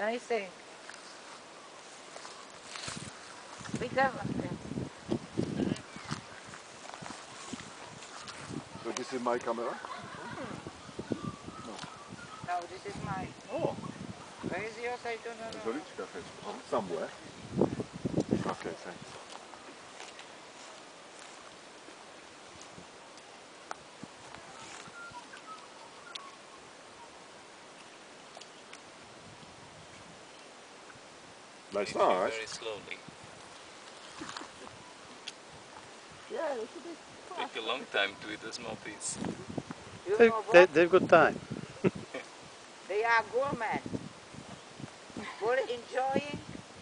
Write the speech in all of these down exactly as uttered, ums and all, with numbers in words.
I think. Be careful. So this is my camera? No. No, this is mine. Oh. Where is yours? I don't know. Zoliczka has oh, somewhere. Okay, thanks. Nice, nice. Very slowly. Yeah, it's a bit fast. Take a long time to eat a small piece. You They, know they, what? they've got time. They are gourmet. For enjoying.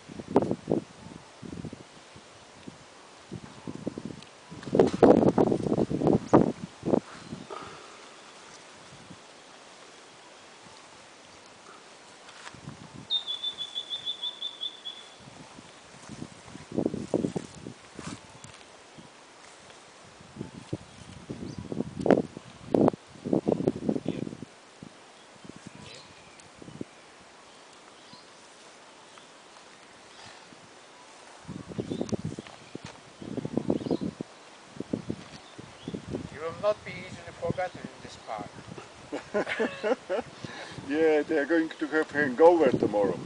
You will not be easily forgotten in this park. Yeah, they are going to have hangover tomorrow.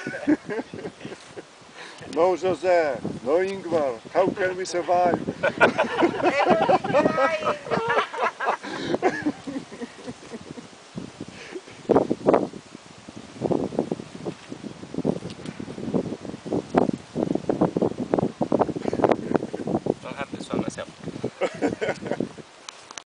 No Jose, no Ingvar, how can we survive? They will be crying.